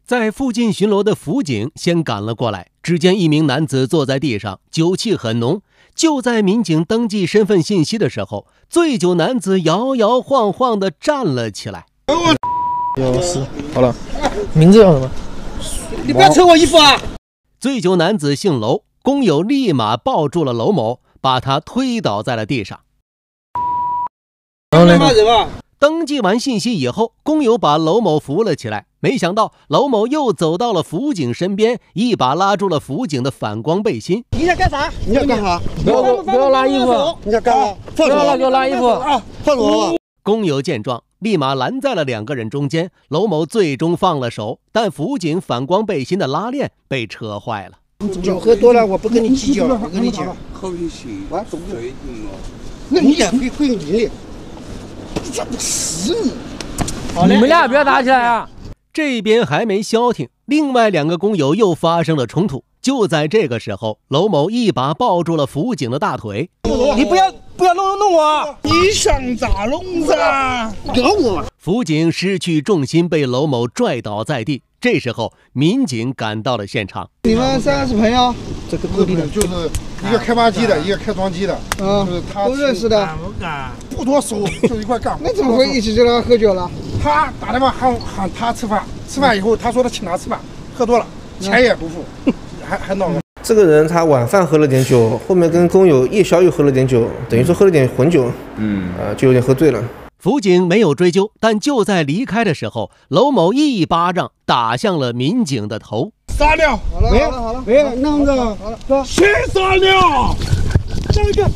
在附近巡逻的辅警先赶了过来，只见一名男子坐在地上，酒气很浓。就在民警登记身份信息的时候，醉酒男子摇摇晃晃地站了起来。 好了，名字叫什么？ 你不要扯我衣服啊！ 醉酒男子姓娄，工友立马抱住了娄某，把他推倒在了地上。 然后呢？ 登记完信息以后，工友把娄某扶了起来，没想到娄某又走到了辅警身边，一把拉住了辅警的反光背心。 你想干啥？ 你想干啥？不要拉衣服！ 你想干啥？ 不要给我拉衣服啊！放手！ 工友见状，立马拦在了两个人中间。娄某最终放了手，但辅警反光背心的拉链被扯坏了。 酒喝多了，我不跟你计较了，我跟你讲。 喝一些， 我走不水饮了。 那你也会你的。这不是你！ 你们俩不要打起来啊！ 这边还没消停，另外两个工友又发生了冲突。就在这个时候，娄某一把抱住了辅警的大腿。 你不要弄我！你想咋弄噻？搞我！ 辅警失去重心，被娄某拽倒在地。这时候，民警赶到了现场。 你们三个是朋友？这个固定的， 就是一个开挖机的，一个开装机的，就是他都认识的， 不多熟，就一块干。 那怎么会一起就让他喝酒了？ 他打电话喊他吃饭，吃饭以后他说他请他吃饭，喝多了，钱也不付，还闹了。 这个人他晚饭喝了点酒，后面跟工友夜宵又喝了点酒，等于说喝了点混酒，就有点喝醉了。 辅警没有追究，但就在离开的时候，娄某一巴掌打向了民警的头。 撒尿！ 好了，别弄着，好了， 谁撒尿？这个，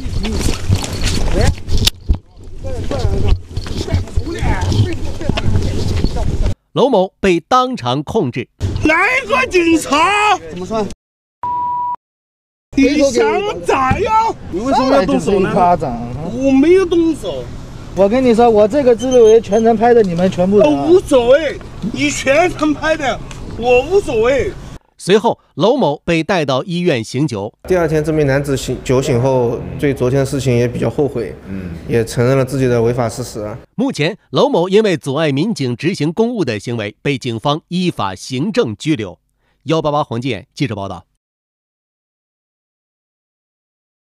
娄某被当场控制。 来个警察！ 怎么算？ 你想咋样？ 你为什么要动手呢？ 我没有动手。 我跟你说，我这个记录仪全程拍的，你们全部人。 无所谓，你全程拍的，我无所谓。 随后，娄某被带到医院醒酒。 第二天，这名男子酒醒后，对昨天的事情也比较后悔，也承认了自己的违法事实。 目前，娄某因为阻碍民警执行公务的行为，被警方依法行政拘留。188黄金眼记者报道。